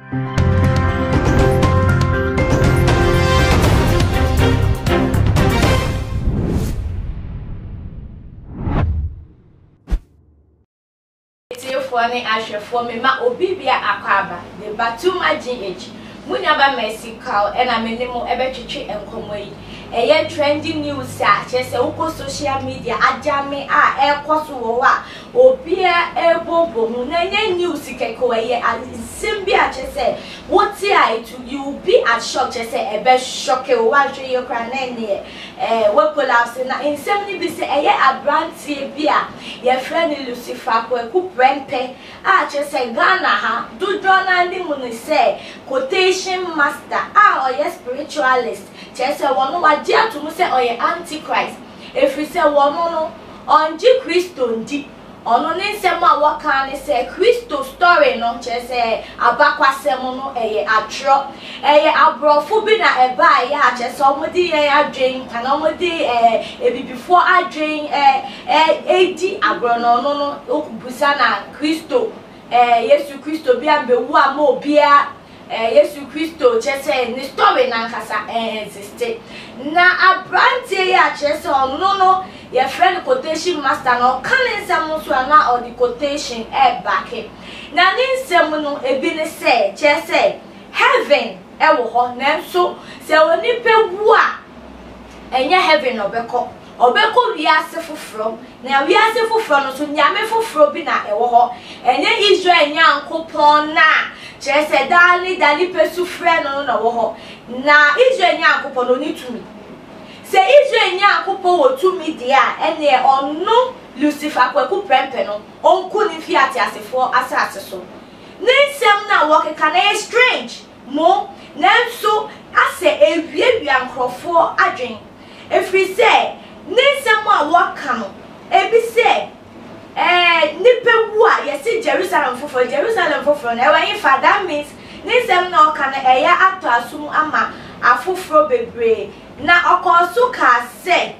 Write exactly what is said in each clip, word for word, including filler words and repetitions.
Fone ashe for me ma obibia akwaba the batuma gh munyaba mercical ena menemo ebetwetwe enkomo yi eye trending news a chese uko social media ajame a ekoso wo a obia ebobo mu na nye news keko eye simbi a chese what I to you be at shock chese ebe shock o wa hwe ye kra na ne eh we collapse na insem ni bi se eye abrantie bi a ye friend Lucifer ko ku prempe a chese Ghana ha do na ndi mu ni se quotation master ah or yes spiritualist chese wono wa dia to mu se or ye antichrist if we say wono no onji Christo ndi ono ni nsem a waka ni se Christo story no chese abakwasem no eye atro eye abrofo bi na eba ya chese omodi ye adwen kana omodi eh ebibifo adwen eh eh edi agrono no no okubusa na Christo eh Yesu Christo bi ambewu ama obia eh Yesu Christo chese ni story na nkasa eh existe na abrantie ya chese ono no your friend quotation master no kan nsem so na or the quotation e back na ni nsem no ebi ne say chese heaven e wo ho na so se oni pe wu a enye heaven obeko obeko wiase foforo na wiase foforo no so nyame foforo bi na e wo ho enye Israel nyankopon na chese dali dali pesu frɛ no na wo ho na Israel nyankopon no ni tumi se Israel nyankopon wo tumi dia ene onu Lucifer kwaku prempe no onku ni fiate asefo asase so nsem na wo keka na strange mo nanso ase ewie ankrofo adwen efri se nsem a wo ka no ebi se eh nipe wu a yesi Jerusalem foforo Jerusalem foforo na ewa yifa that means nsem na o ka na eya ato asum ama afoforo bebre na okosu ka se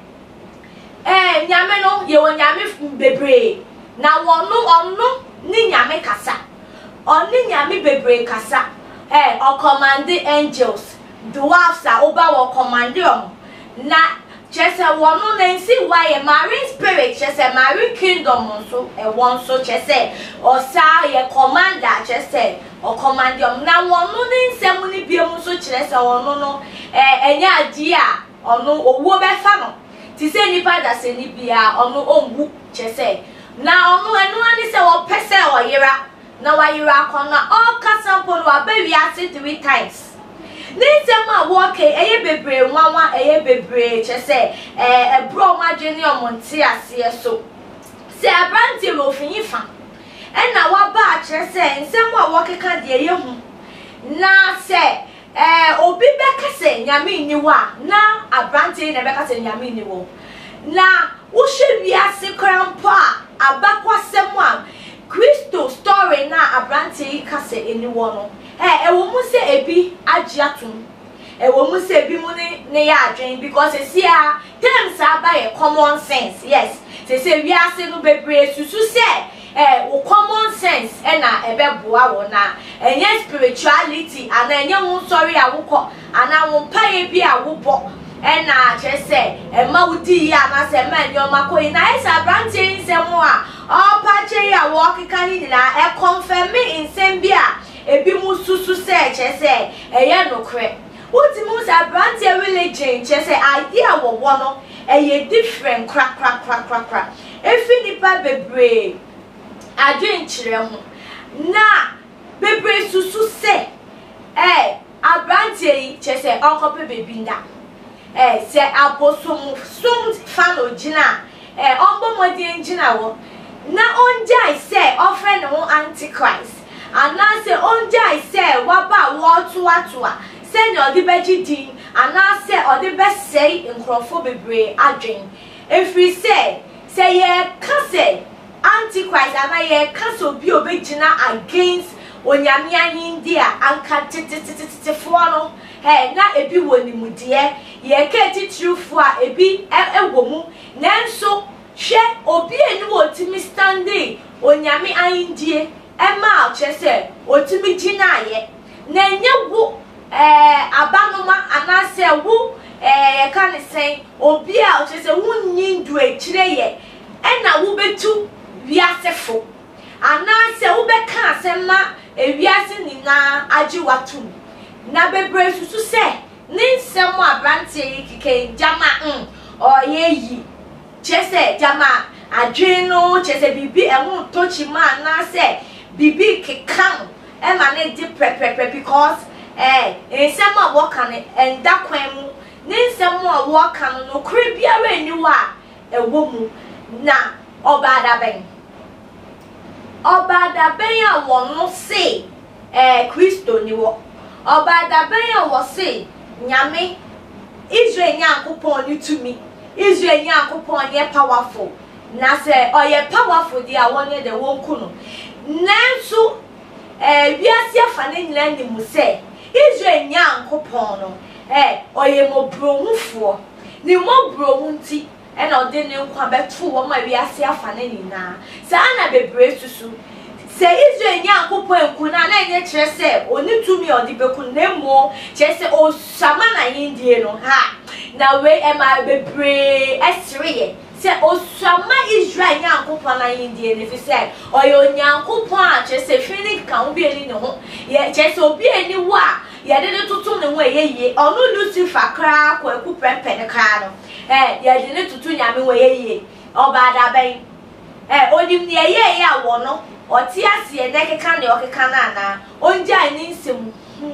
eh nyame no ye wo nyame bebre na wonu onu ni nyame kasa oni nyame bebre kasa eh o command angels dwarfs a oba wo command om na chese wonu na nsi waye marine spirit chese marine kingdom so e won so chese o sa ye commander chese o command om na wonu ni nsem ni biemu so chese wonu no eh enya adi a onu owo be fa no ti se nipa da se ni bia onu ongu chese na onu enu ani se wo pese o yira na wa yira akona all kasampo no abawi ase three times nsem a wo ke eye bebre nwanwa eye bebre chese eh ebro madwene omonte ase so se abranti lo finyi fa ena wa ba chese nsem a wo keka de ye hu na se eh obi bekase nyame ni wa na abranti na bekase nyame ni wo na wo hwe wiase krampa abakwasem a Christo story na abranti kase eni wo no eh e wo mu se ebi agiatum e wo mu se ebi mu ne ne ya adwen because e see a terms aba ye common sense yes se se wiase no bebre susu se eh wo common sense e na ebeboa wo na enye spirituality ana enye wo sorry awukọ ana wo paye bi awubo e na chese e ma wudi ya na se ma nyo makoyi na esa branche nsemo a o pache ya wo kikani na e confirm insem bi a ebi mu susu se chese eye nokre woti mu sa branche religion chese idea wo wo no eye different crack crack crack crack crack efi nipa bebre adwen kire ho na bebre susu se eh abranche yi chese onkope bebi nda eh se abosom sum fano gina eh ombo modi gina wo na onjai se ofre no antichrist ana se onjai se waba wo to atua se no de begidi ana se ode be sei nkrofo bebre adwen efri se se ye kase antichrist ana ye kase obi obegina against onyame ahindia anka tititititi no he na ebi wonimude ye ka titrufu a ebi ewomu nanso hwe obi enu otimi standing onyame ahindie ema chese otimi gina ye na nye wo eh abanoma anase wo eh ka ne sen obi a o chese wunni ndu akire ye ena wo betu wiasefo anase wo beka asema ewiase nina agi watum na bebre susu se ne nsemo abrante kike jama mm oye yi chese jama adweno chese bibi ehun tochima anase bibi kekam e ma ne di preprepe because eh nsemo a wo kan enda kwan mu ne nsemo a wo kan no kure biara eniwa ewo mu na obada ben obada ben a wono se eh Kristo ni wo obada ben a wo se nyame Israel nyankopon ni tumi Israel nyankopon ye powerful na se oye powerful dia wonye de wonku no nanso eh wiase afa ne nyina ni mu se Israel nyankopon no eh oye mobrohufo ni mobrohu nti e na ode ne nkwa beto wo ma wiase afa ne nyina sa na bebre susu se Israel nyankopon enku na na enye kire se oni tumi odi beku nemo kire se o sama na yindie no ha na we e ma bebre esreye se o sama Israel nyankopon na yindie ne fi se oyo nyankopon a kire se fini kan obi eni ne ho ye kire se obi eni wa ye de tutu ne ho eyeye onu Lucifer kra kwa ku pepe ne kra no eh ye de tutu nyame ho eyeye obada ben eh onim ne eyeye a wo no oti ase de keka ne okeka na na onja ni nsem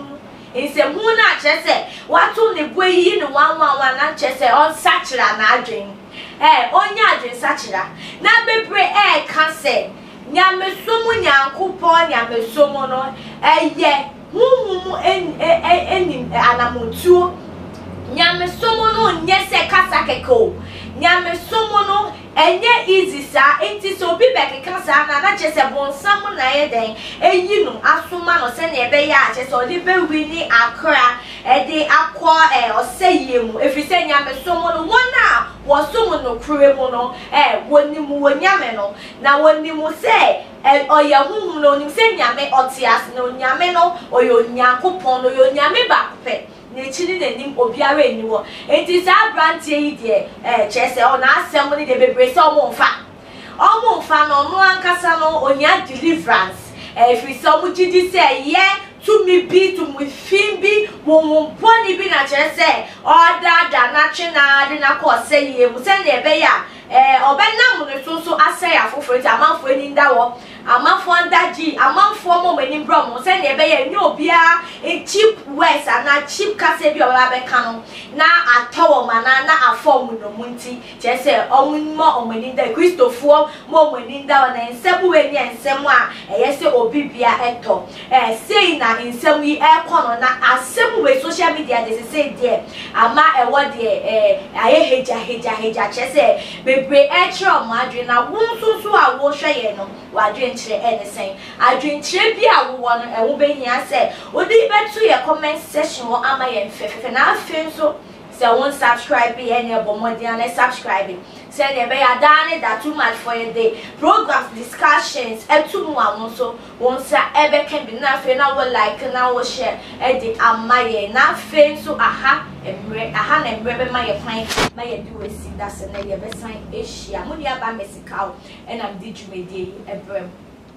nsem hu na chese watu ne boyi ne wanwanwa na chese on sachira na adwen eh onya adwen sachira na bebre eh kanse nyame somu nyankopon nyame somu no eye huhumu en en anamutuo nyame somu no nyese kasa keko nyame somu no enye easy sa enti so bi bekeka sa na na chese bonsam na ye den eyi no asoma no se na ebe ya chese odi be wini akra e de akọ e oseye mu efise nyame somu no wona wo somu no kure mu no e woni mu wonyame no na woni mu se e oya huhum no nim se nyame otias no nyame no oyo nyankopon no yo nyame ba pe ne chini ne nim obiara eniwo enti sa brantie yi de eh chese o na asem ni de bebre se o mo mfa o mo mfa no no ankasa no onya deliverance eh fi se o mo gidi se ye to me be to me fin bi wo mo poni bi na chese order da na china de na ko se ye mu se ne be ya eh obenam no so so asay afoforo ti amanfo eni ndawo amanfo andaji amanfo mo mani bro se ne be ya ni obia e cheap words na cheap kase bi oba be kan na atowo mana na afom no munti je se omunmo omani nda Christopher mo mani ndawo na nsebu we ni ensem a eye se obibia eto eh sei na ensem yi e kono na asem we social media de se say there ama e wo de eh aye heja heja heja che se bebre e tro mo adwe na wonsusu a wo hwe ye no wadwe nchire anything adwe nchire bi a wo no e wo behia se odi betu ye comment section wo ama ye fefefe na afen so se won subscribe ye ne bomodi an subscribe se ne be ya dane that too much for a day programs discussions etu mu awon so won sa ebe can be na fe na wo like na wo share e di ama ye na fe so aha emre aha na emre be ma ye plan ma ye do we see that se na ye be sign asia mo dia ba mesical and am di jumedie ebrem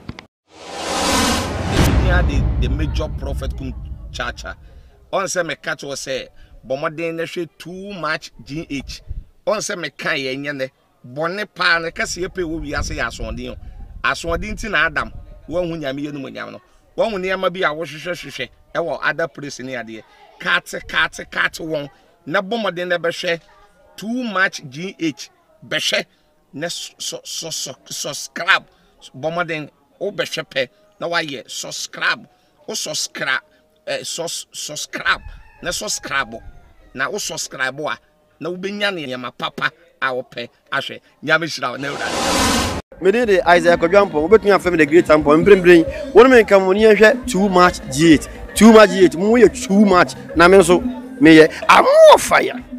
the the major prophet kum chacha on say me catch was say bomoden na hwe too much gh on say me kan ye nyene bone pa na kase ye pe wo wi ase ya asonde asonde nti na adam wo hu nyame ye no nyam no wo hu ne ma bi a wo hwehwe hwehwe e wo other place ne ade kate kate kate won na bomoden na be hwe too much gh be hwe na so so so subscribe bomoden o be hwe pe na wa ye subscribe o subscribe eh subscribe na subscribe na o subscribe a na wo benya ne yama papa a wo pe ahwe nyame hira na ura me dey Isaiah Kodwampo obetun afem the great temple mbrembrem wonu me kam woni hwe too much gh too much gh mu ye too much na me so me ye amo fire